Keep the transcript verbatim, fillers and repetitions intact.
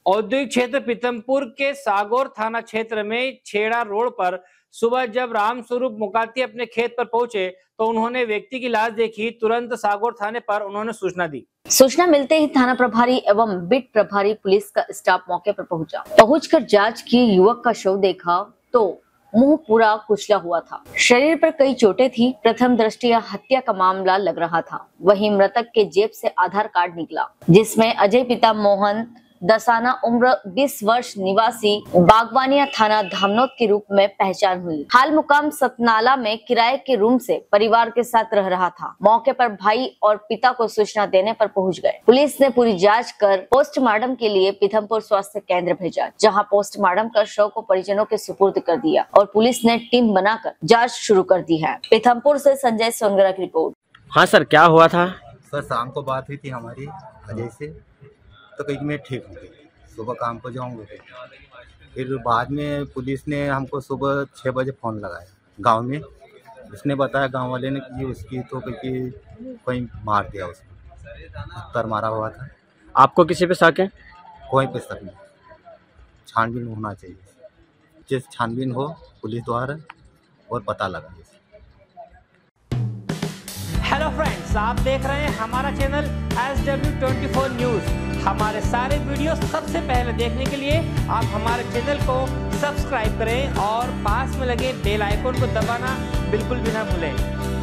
औद्योगिक क्षेत्र पीथमपुर के सागौर थाना क्षेत्र में छेड़ा रोड पर सुबह जब रामस्वरूप मुकाती अपने खेत पर पहुंचे तो उन्होंने व्यक्ति की लाश देखी। तुरंत सागौर थाने पर उन्होंने सूचना दी। सूचना मिलते ही थाना प्रभारी एवं बिट प्रभारी पुलिस का स्टाफ मौके पर पहुंचा। पहुंचकर जांच की, युवक का शव देखा तो मुंह पूरा कुचला हुआ था, शरीर पर कई चोटें थी। प्रथम दृष्टया हत्या का मामला लग रहा था। वहीं मृतक के जेब से आधार कार्ड निकला जिसमें अजय पिता मोहन दसाना उम्र बीस वर्ष निवासी बागवानिया थाना धामनोद के रूप में पहचान हुई। हाल मुकाम सतनाला में किराए के रूम से परिवार के साथ रह रहा था। मौके पर भाई और पिता को सूचना देने पर पहुंच गए। पुलिस ने पूरी जांच कर पोस्टमार्टम के लिए पीथमपुर स्वास्थ्य केंद्र भेजा, जहां पोस्टमार्टम कर शव को परिजनों के सुपुर्द कर दिया और पुलिस ने टीम बनाकर जाँच शुरू कर दी है। पीथमपुर से संजय सोनगरा की रिपोर्ट। हाँ सर, क्या हुआ था? सर शाम को बात हुई थी हमारी अजय से, तो कहीं मैं ठीक हो गई, सुबह काम को जाऊंगा। फिर बाद में पुलिस ने हमको सुबह छः बजे फ़ोन लगाया गांव में। उसने बताया गांव वाले ने कि उसकी तो कहीं कोई मार दिया, उसको पत्थर मारा हुआ था। आपको किसी पे शक है? कोई पे शक नहीं, छानबीन होना चाहिए, जिस छानबीन हो पुलिस द्वारा और पता लगा। हेलो फ्रेंड्स, आप देख रहे हैं हमारा channel S W twenty four news. हमारे सारे वीडियो सबसे पहले देखने के लिए आप हमारे चैनल को सब्सक्राइब करें और पास में लगे बेल आइकन को दबाना बिल्कुल भी ना भूलें।